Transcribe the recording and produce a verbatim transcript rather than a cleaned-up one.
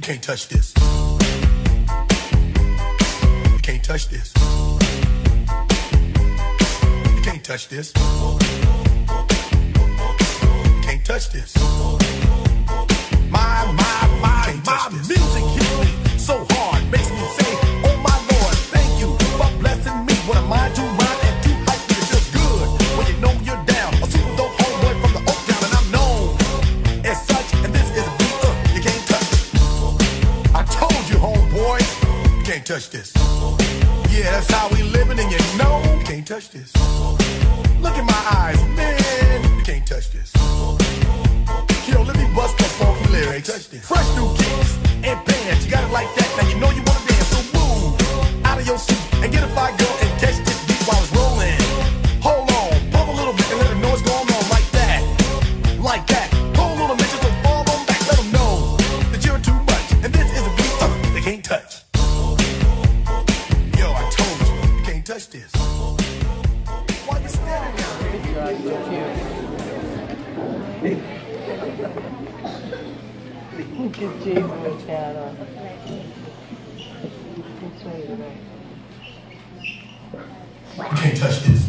can't touch this. You can't touch this. You can't touch this. You can't touch this. My, my, my, my music hits me so hard, makes me say, oh my Lord, thank you for blessing me. What am I to rhyme and to hype me? It feels good when you know you're down. A super dope homeboy from the Oak Town, and I'm known as such. And this is a beat uh, you can't touch. I told you, homeboy, you can't touch this. Yeah, that's how we living, and you know you can't touch this. Look in my eyes, man, you can't touch this. Yo, let me bust the funky lyrics. Fresh new kicks and bands, you got it like that. Now you know you wanna dance, so move out of your seat and get a fire girl and catch this beat while it's rolling. Hold on, pump a little bit and let them know what's going on like that, like that. Hold on a minute, just fall on back, let them know that you're too much. And this is a beat uh, they can't touch. Yo, I told you, you can't touch this. Why you standing there? Look at Jesus' shadow. You can't touch this.